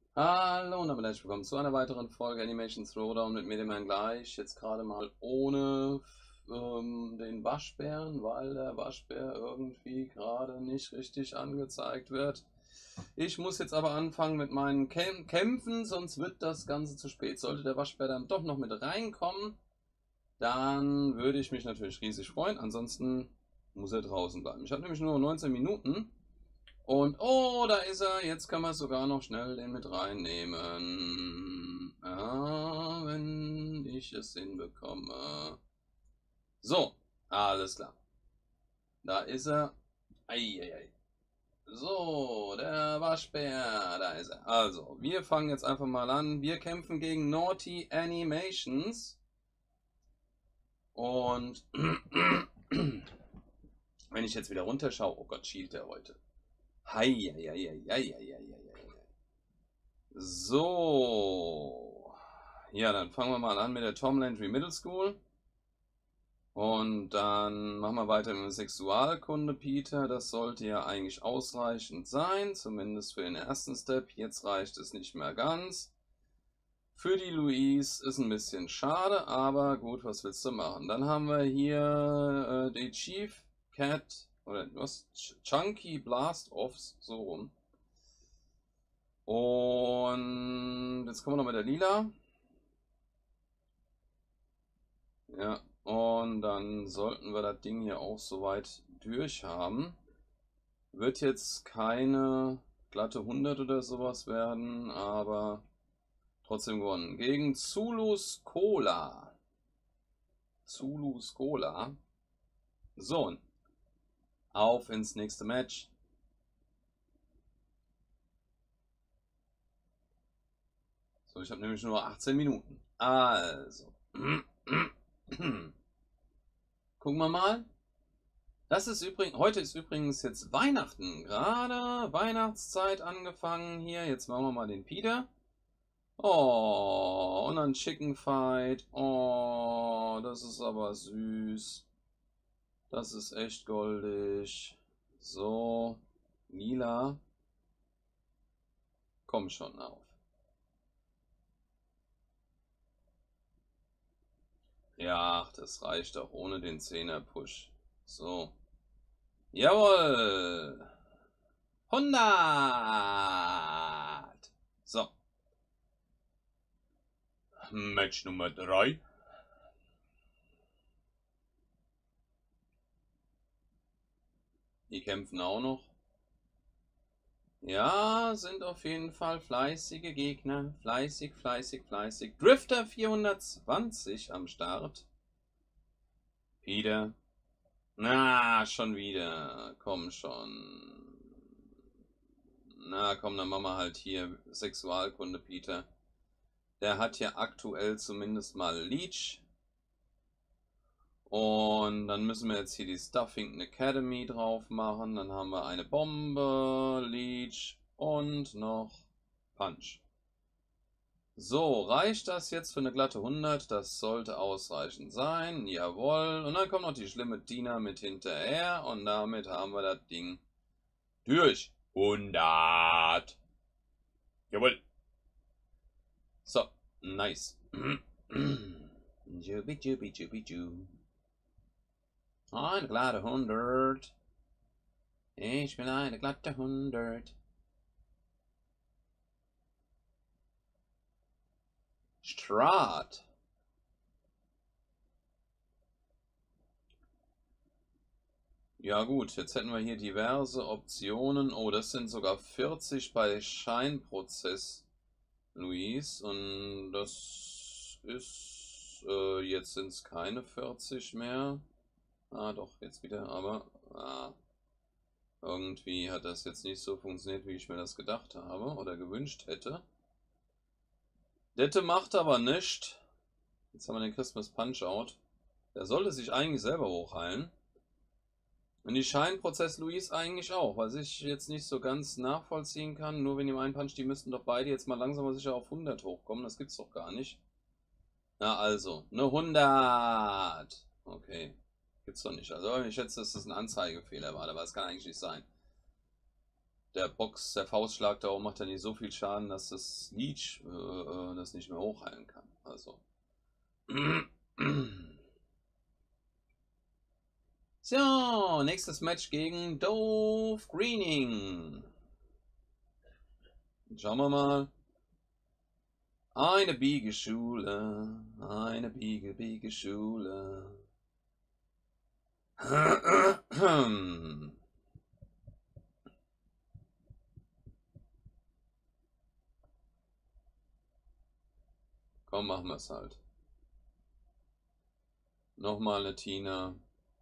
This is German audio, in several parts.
Hallo und damit herzlich willkommen zu einer weiteren Folge Animation Throwdown mit mir, dem Herrn Gleich. Jetzt gerade mal ohne den Waschbären, weil der Waschbär irgendwie gerade nicht richtig angezeigt wird. Ich muss jetzt aber anfangen mit meinen Kämpfen, sonst wird das Ganze zu spät. Sollte der Waschbär dann doch noch mit reinkommen, dann würde ich mich natürlich riesig freuen. Ansonsten muss er draußen bleiben. Ich habe nämlich nur 19 Minuten. Und, oh, da ist er. Jetzt kann man sogar noch schnell den mit reinnehmen. Ja, wenn ich es hinbekomme. So, alles klar. Da ist er. Eieiei. So, der Waschbär, da ist er. Also, wir fangen jetzt einfach mal an. Wir kämpfen gegen Naughty Animations. Und wenn ich jetzt wieder runterschaue, oh Gott, schielt der heute. Heieieiei. So. Ja, dann fangen wir mal an mit der Tom Landry Middle School. Und dann machen wir weiter mit Sexualkunde, Peter. Das sollte ja eigentlich ausreichend sein, zumindest für den ersten Step. Jetzt reicht es nicht mehr ganz. Für die Louise ist ein bisschen schade, aber gut, was willst du machen? Dann haben wir hier die Chief Cat, oder was? Chunky Blast Offs, so rum. Und jetzt kommen wir noch mit der Lila. Ja, und dann sollten wir das Ding hier auch soweit durch haben. Wird jetzt keine glatte 100 oder sowas werden, aber trotzdem gewonnen. Gegen Zulus Cola. Zulus Cola. So, auf ins nächste Match. So, ich habe nämlich nur 18 Minuten. Also. Gucken wir mal. Das ist übrigens, heute ist übrigens jetzt Weihnachten. Gerade Weihnachtszeit angefangen hier. Jetzt machen wir mal den Peter. Oh, und dann Chicken Fight. Oh, das ist aber süß. Das ist echt goldig. So, Lila. Komm schon auf. Ja, das reicht auch ohne den 10er-Push. So. Jawohl. 100. So. Match Nummer 3. Die kämpfen auch noch. Ja, sind auf jeden Fall fleißige Gegner. Fleißig. Drifter 420 am Start. Peter. Na, schon wieder. Komm schon. Na, komm, dann machen wir halt hier Sexualkunde, Peter. Der hat ja aktuell zumindest mal Leech. Und dann müssen wir jetzt hier die Stuffington Academy drauf machen. Dann haben wir eine Bombe, Leech und noch Punch. So, reicht das jetzt für eine glatte 100? Das sollte ausreichend sein. Jawohl. Und dann kommt noch die schlimme Dina mit hinterher. Und damit haben wir das Ding durch. 100. Jawohl. So, nice. Jubi. Eine glatte 100. Ich bin eine glatte 100. Strat. Ja gut, jetzt hätten wir hier diverse Optionen. Oh, das sind sogar 40 bei Scheinprozess, Luis. Und das ist, jetzt sind es keine 40 mehr. Ah, doch, jetzt wieder, aber irgendwie hat das jetzt nicht so funktioniert, wie ich mir das gedacht habe oder gewünscht hätte. Dette macht aber nichts. Jetzt haben wir den Christmas Punch-Out. Der sollte sich eigentlich selber hochheilen. Und die Scheinprozess Luis eigentlich auch, was ich jetzt nicht so ganz nachvollziehen kann. Nur wenn ihm ein Punch, die müssten doch beide jetzt mal langsam aber sicher auf 100 hochkommen. Das gibt's doch gar nicht. Na also, eine 100. Okay, gibt's doch nicht. Also ich schätze, dass das ein Anzeigefehler war, aber das kann eigentlich nicht sein. der Faustschlag da oben macht ja nicht so viel Schaden, dass das Leech das nicht mehr hochheilen kann. Also. So, nächstes Match gegen Dove Greening. Schauen wir mal. Eine Biegeschule, eine Biegeschule. Komm, machen wir es halt. Nochmal eine Tina.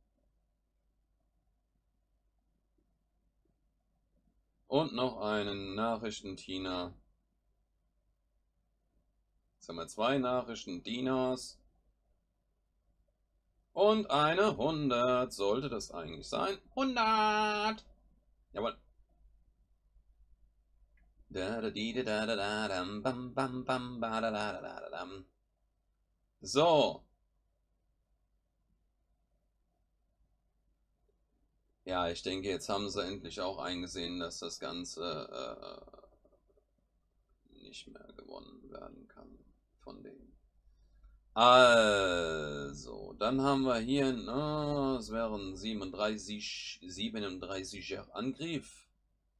Und noch einen Nachrichten-Tina. Jetzt haben wir 2 Nachrichten-Dinas. Und eine 100. Sollte das eigentlich sein? 100! Jawohl. So. Ja, ich denke, jetzt haben sie endlich auch eingesehen, dass das Ganze nicht mehr gewonnen werden kann von denen. Also, dann haben wir hier, es wären 37er Angriff.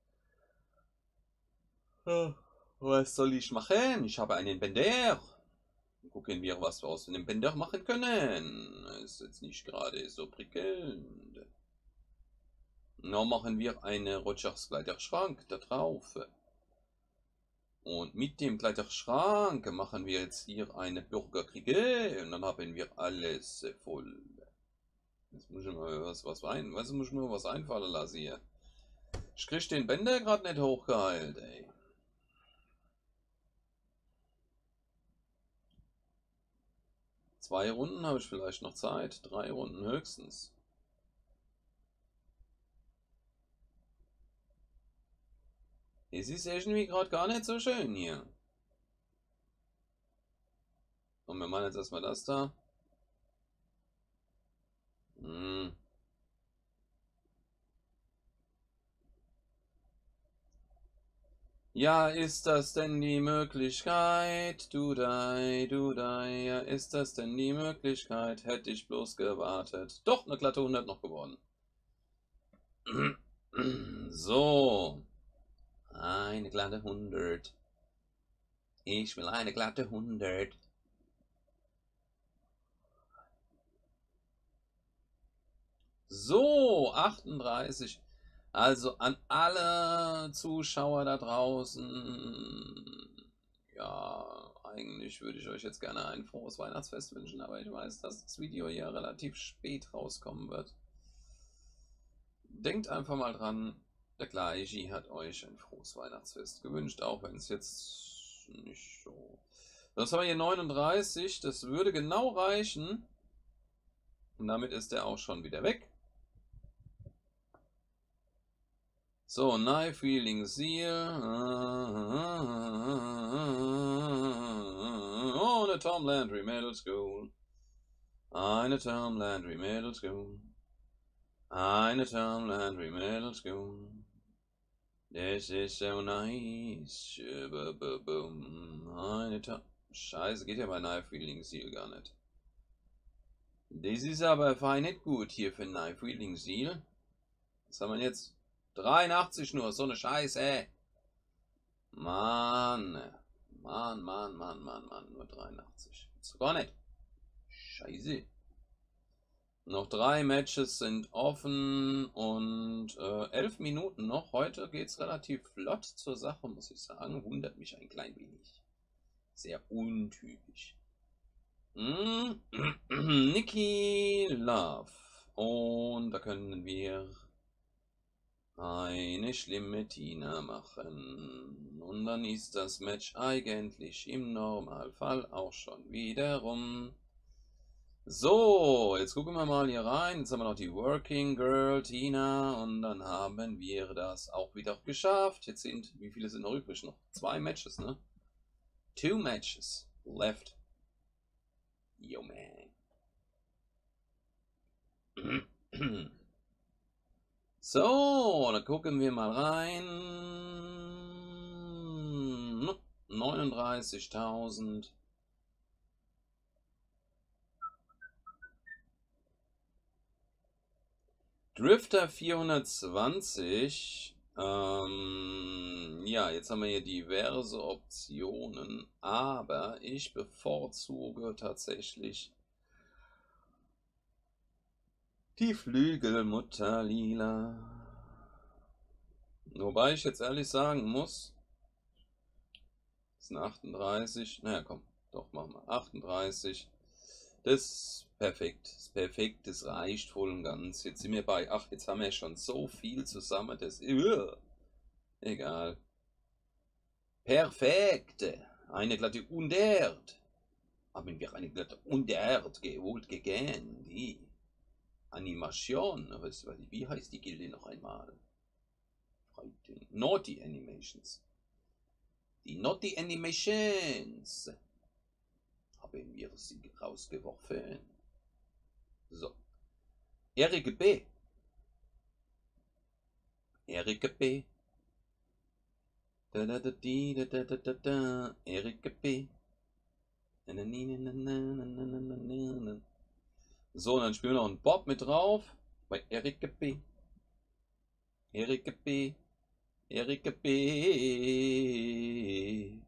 Was soll ich machen? Ich habe einen Bender. Gucken wir, was wir aus dem Bender machen können. Ist jetzt nicht gerade so prickelnd. Noch machen wir eine Rogers Kleiderschrank da drauf. Und mit dem Kleiderschrank machen wir jetzt hier eine Bürgerkriege und dann haben wir alles voll. Jetzt muss ich mal was einfallen lassen hier. Ich krieg den Bänder gerade nicht hochgeheilt, ey. Zwei Runden habe ich vielleicht noch Zeit. 3 Runden höchstens. Es ist irgendwie gerade gar nicht so schön hier. Und wir machen jetzt erstmal das da. Ja, ist das denn die Möglichkeit? Ja, ist das denn die Möglichkeit? Hätte ich bloß gewartet. Doch, eine glatte 100 noch geworden. So. Eine glatte 100. Ich will eine glatte 100. So, 38. Also an alle Zuschauer da draußen. Ja, eigentlich würde ich euch jetzt gerne ein frohes Weihnachtsfest wünschen, aber ich weiß, dass das Video hier relativ spät rauskommen wird. Denkt einfach mal dran, der Gleichi hat euch ein frohes Weihnachtsfest gewünscht, auch wenn es jetzt nicht so... Das haben wir hier 39, das würde genau reichen. Und damit ist er auch schon wieder weg. So, Knife Wielding Seal. Oh, eine Tom Landry Middle School. Eine Tom Landry Middle School. Eine Tom Landry Middle School. This is so nice. Eine Tom... Scheiße, geht ja bei Knife Wielding Seal gar nicht. Das ist aber fein nicht gut hier für Knife Wielding Seal. Was haben wir jetzt? 83 nur, so eine Scheiße. Mann, nur 83. Ist gar nicht. Scheiße. Noch 3 Matches sind offen und 11 Minuten noch. Heute geht es relativ flott zur Sache, muss ich sagen. Wundert mich ein klein wenig. Sehr untypisch. Nikki Love. Und da können wir eine schlimme Tina machen. Und dann ist das Match eigentlich im Normalfall auch schon wieder rum. So, jetzt gucken wir mal hier rein. Jetzt haben wir noch die Working Girl Tina und dann haben wir das auch wieder geschafft. Jetzt sind, wie viele sind noch übrig? Noch 2 Matches, ne? 2 Matches left. Yo, man. So, dann gucken wir mal rein. 39.000. Drifter 420. Ja, jetzt haben wir hier diverse Optionen, aber ich bevorzuge tatsächlich die Flügelmutter Lila. Wobei ich jetzt ehrlich sagen muss, das sind 38, naja komm, doch machen wir 38. Das ist perfekt, das reicht voll und ganz. Jetzt sind wir bei, ach, jetzt haben wir schon so viel zusammen, das egal. Perfekt, eine glatte 100. Haben wir eine glatte 100 geholt gegen die Animation. Wie heißt die Gilde noch einmal? Naughty Animations. Die Naughty Animations. Haben wir sie rausgeworfen. So. Erik B. Erik B. Erik B. So, dann spielen wir noch einen Bob mit drauf. Bei Erik B. Erik B. Erik B.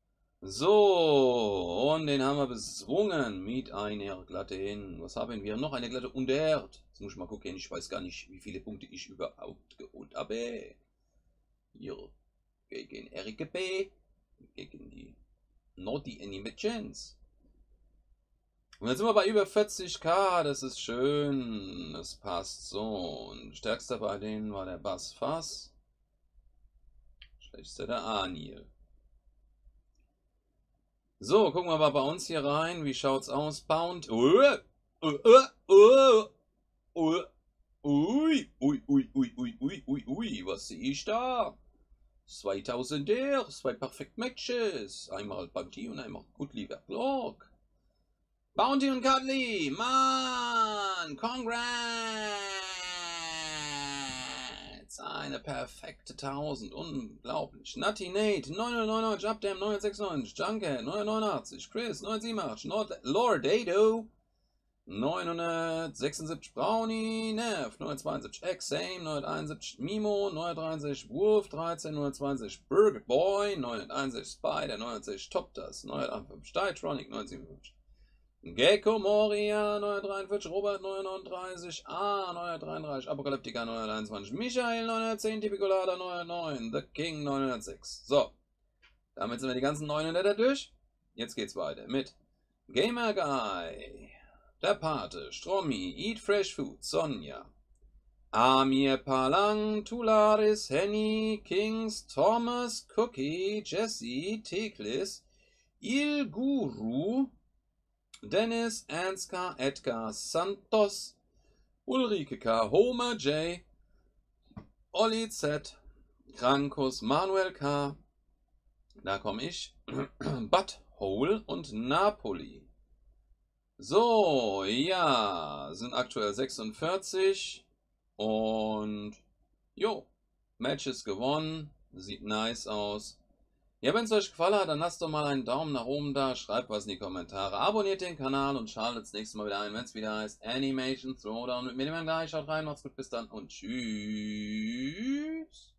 So, und den haben wir bezwungen mit einer glatte hin. Was haben wir noch? Eine glatte 100. Jetzt muss ich mal gucken, ich weiß gar nicht, wie viele Punkte ich überhaupt geholt habe. Hier, gegen Erik B. Gegen die Naughty Animations. Und jetzt sind wir bei über 40k, das ist schön, das passt so. Und stärkster bei denen war der Bass Fass. Schlechtester der Anil. So, gucken wir mal bei uns hier rein. Wie schaut's aus? Pound. Ui, was sehe ich da? 2000er, 2 Perfect Matches. Einmal Bounty und einmal Good Lieber Block. Bounty und Cuddly, Mann, congrats. Eine perfekte 1000, unglaublich. Nutty Nate, 999, Updam, 996, Junkhead, 989, Chris, 987, Lord Dado, 976 Brownie, Neff, 972 X-Same, 971 Mimo, 963 Wolf, 13, 920 Burger Boy, 961 Spider, 960 Toptas, 958 Ditronic, 957 Gecko Moria, 943, Robert 939, A 933, Apokalyptika 921, Michael 910, Tipicolada 909, The King 906. So, damit sind wir die ganzen 900er durch. Jetzt geht's weiter mit Gamer Guy, der Pate, Strommi, Eat Fresh Food, Sonja, Amir Palang, Tularis, Henny, Kings, Thomas, Cookie, Jesse, Teklis, Il Guru, Dennis, Ansgar, Edgar, Santos, Ulrike K., Homer J., Olli Z., Krankus, Manuel K., da komme ich, Butthole und Napoli. So, ja, sind aktuell 46 und jo, Matches gewonnen, sieht nice aus. Ja, wenn es euch gefallen hat, dann lasst doch mal einen Daumen nach oben da, schreibt was in die Kommentare, abonniert den Kanal und schaltet das nächste Mal wieder ein, wenn es wieder heißt Animation Throwdown. Mit mir gleich, schaut rein, macht's gut, bis dann und tschüss.